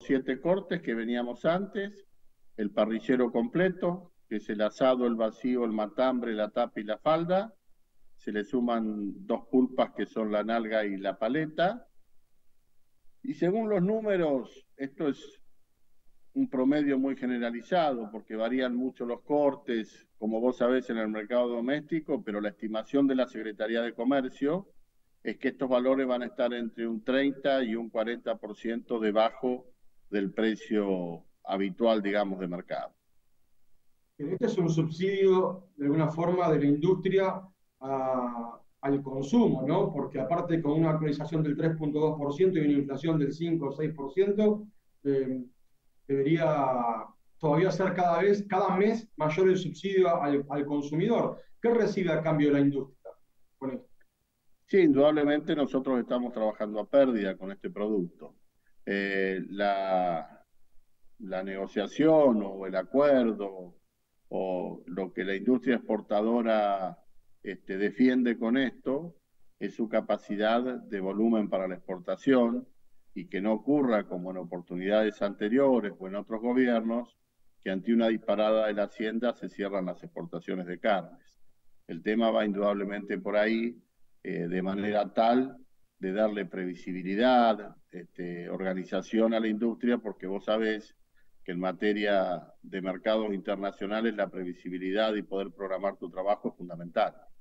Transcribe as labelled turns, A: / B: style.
A: 7 cortes que veníamos antes, el parrillero completo, que es el asado, el vacío, el matambre, la tapa y la falda. Se le suman 2 pulpas que son la nalga y la paleta. Y según los números, esto es un promedio muy generalizado porque varían mucho los cortes, como vos sabés, en el mercado doméstico, pero la estimación de la Secretaría de Comercio es que estos valores van a estar entre un 30 y un 40% debajo del precio habitual, digamos, de mercado.
B: Este es un subsidio, de alguna forma, de la industria al consumo, ¿no? Porque aparte con una actualización del 3,2% y una inflación del 5 o 6%, eh, debería todavía ser cada mes mayor el subsidio al consumidor. ¿Qué recibe a cambio la industria con esto?
A: Sí, indudablemente nosotros estamos trabajando a pérdida con este producto. La negociación o el acuerdo o lo que la industria exportadora defiende con esto es su capacidad de volumen para la exportación y que no ocurra como en oportunidades anteriores o en otros gobiernos, que ante una disparada de la hacienda se cierran las exportaciones de carnes. El tema va indudablemente por ahí, de manera tal de darle previsibilidad, organización a la industria, porque vos sabés que en materia de mercados internacionales la previsibilidad y poder programar tu trabajo es fundamental.